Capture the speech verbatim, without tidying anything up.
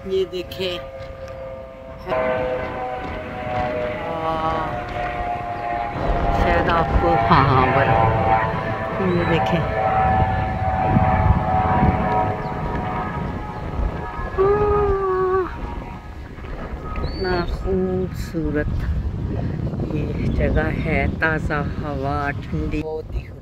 ये देखें, शायद आपको, हाँ हाँ बर्फ, ये देखें, कितना खूबसूरत ये जगह है। ताज़ा हवा, ठंडी, बहुत ही